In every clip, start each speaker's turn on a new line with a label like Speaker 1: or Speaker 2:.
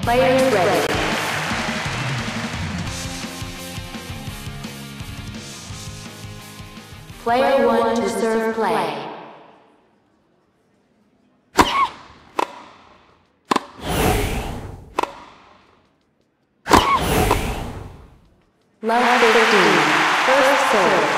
Speaker 1: Players ready. Player 1 to serve play. Love 15. First serve.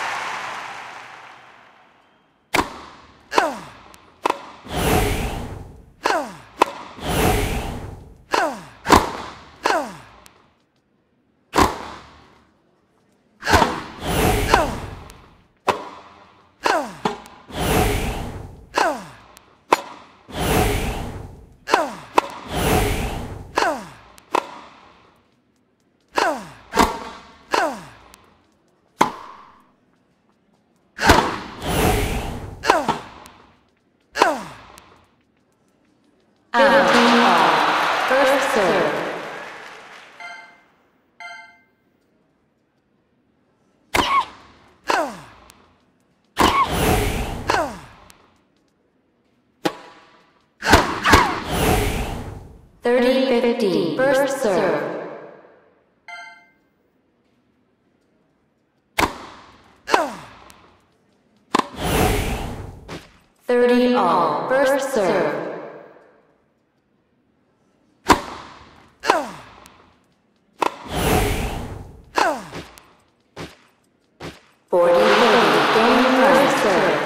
Speaker 1: First serve. 30-15. First serve. 30-all. First serve. 40-30. Game first serve.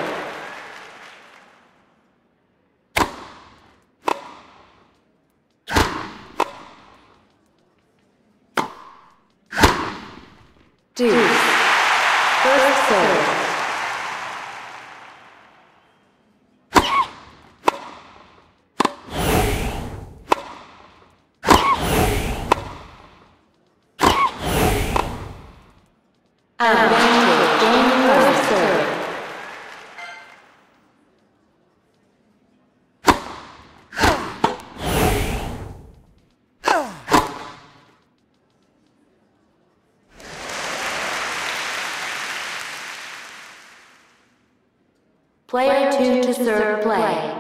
Speaker 1: 2. First serve. 2 to serve play.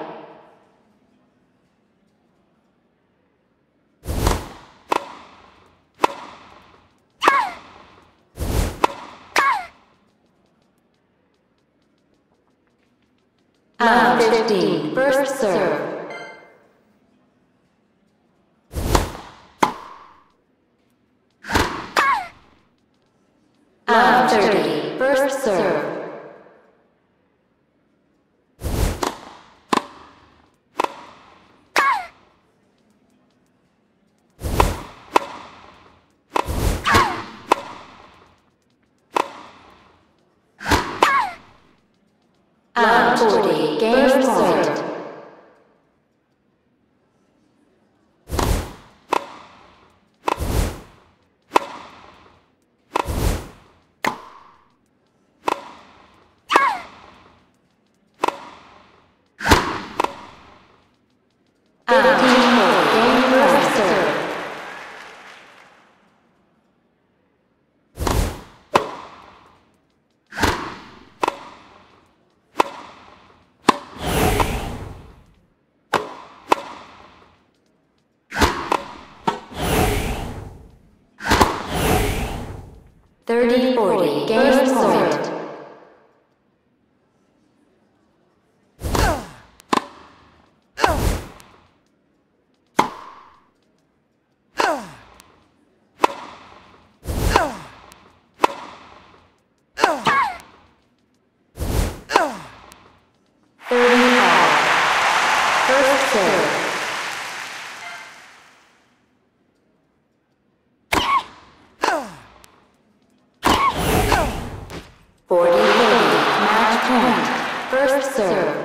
Speaker 1: Love 15. First serve. 30. First serve. 40. Game point. 15-4. Game first serve. 30-40. Game point. 30-all. First serve. 40-30. Match point. First serve.